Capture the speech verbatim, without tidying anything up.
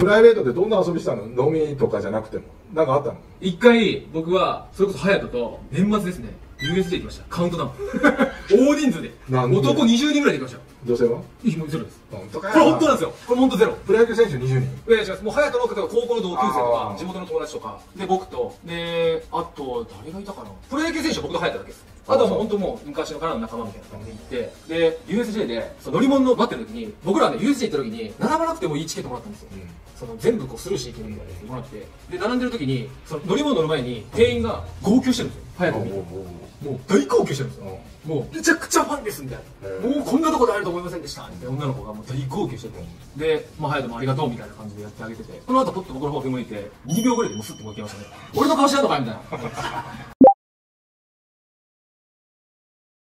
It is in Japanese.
プライベートでどんな遊びしたの？飲みとかじゃなくても。なんかあったの？ 一回、僕は、それこそ隼人と、年末ですね、ユーエスジェー 行きました。カウントダウン。大人数で。男にじゅうにんぐらいで行きました。 女性は？ もうゼロです。 本当かよ。 これ本当なんですよ。これ本当ゼロ。 プロ野球選手にじゅうにん？ いやいや、もう隼人の方が高校の同級生とか、地元の友達とか、で、僕と、で、あと、誰がいたかな。プロ野球選手は僕と隼人だけです。あとはもう本当もう昔のからの仲間みたいな感じで行って、で、ユーエスジェー で、その乗り物の待ってる時に、僕らはね、ユーエスジェー 行った時に、並ばなくてもいいチケットもらったんですよ。その全部こうスルーしていけるみたいなやつもらって、で、並んでる時に、その乗り物乗る前に、店員が号泣してるんですよ。隼人見て。もう大号泣してるんですよ。もうめちゃくちゃファンですみたいな。もうこんなとこで会えると思いませんでしたみたいな女の子がもう大号泣してて。で、まあ隼人もありがとうみたいな感じでやってあげてて。その後ポッと僕の方を振り向いて、にびょうぐらいでもうスッともう行きましたね。俺の顔してやんのかいみたいな。